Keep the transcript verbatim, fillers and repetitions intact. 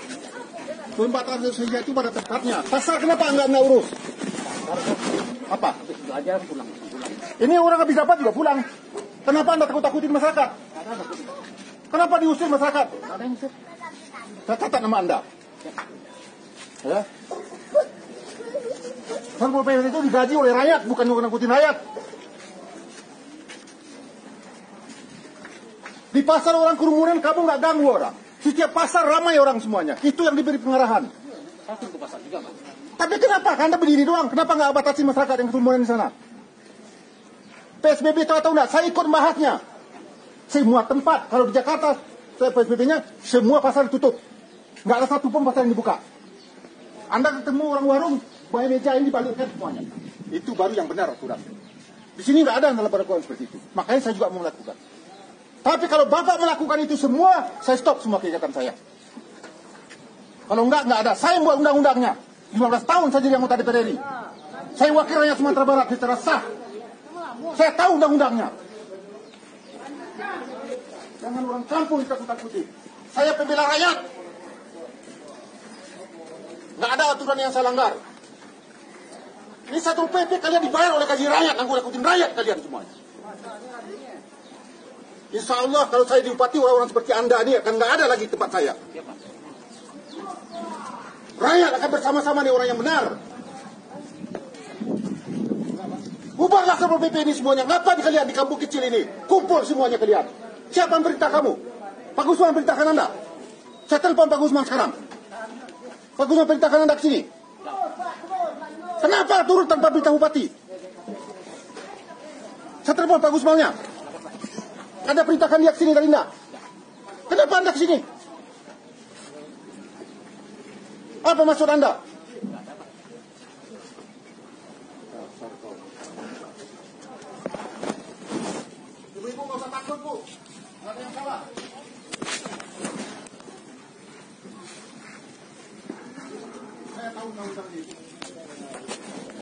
Pembatasan saja itu pada tempatnya. Pasar kenapa enggak anda urus? Apa? Belajar pulang, pulang. Ini orang habis dapat juga pulang. Kenapa anda takut-takutin masyarakat? Kenapa diusir masyarakat? Ada yang usir. Saya catat nama anda. Ya. Satpol P P itu digaji oleh rakyat, bukan ngikutin rakyat. Di pasar orang kerumunan, kamu nggak ganggu orang. Setiap pasar ramai orang semuanya. Itu yang diberi pengarahan. Saya turun ke pasar juga, Pak. Tapi kenapa? Anda berdiri doang. Kenapa nggak batasi masyarakat yang kerumunan di sana? P S B B tahu atau nggak? Saya ikut membahasnya. Semua tempat. Kalau di Jakarta, P S B B-nya semua pasar ditutup. Nggak ada satu pun pasar yang dibuka. Anda ketemu orang warung, bayar meja ini dibalikkan semuanya. Itu baru yang benar aturan. Di sini nggak ada yang dalam perlakuan seperti itu. Makanya saya juga mau melakukan. Tapi kalau Bapak melakukan itu semua, saya stop semua kegiatan saya. Kalau enggak, enggak ada. Saya buat undang-undangnya. lima belas tahun saya jadi anggota D P R R I. Saya wakil rakyat Sumatera Barat secara sah. Saya tahu undang-undangnya. Jangan orang kampung ditakut-takuti. Saya pembela rakyat. Nggak ada aturan yang saya langgar. Ini Satpol P P kalian dibayar oleh gaji rakyat, nggak ikutin rakyat kalian semuanya. Insya Allah kalau saya diupati orang-orang seperti Anda ini akan nggak ada lagi tempat saya. Rakyat akan bersama-sama nih orang yang benar. Bubarlah Satpol P P ini semuanya. Ngapain kalian di kampung kecil ini? Kumpul semuanya kalian. Siapa yang perintah kamu? Pak Gusman perintahkan Anda. Saya telepon Pak Gusman sekarang. Pak Gusman perintahkan Anda ke sini. Kenapa turun tanpa perintah bupati? Saya telepon Pak Gusmannya. Anda perintahkan dia ke sini dari Anda. Kenapa Anda ke sini? Apa maksud Anda? Ibu-ibu nggak usah takut, Bu. Nggak ada yang salah. Saya tahu undang-undang ini.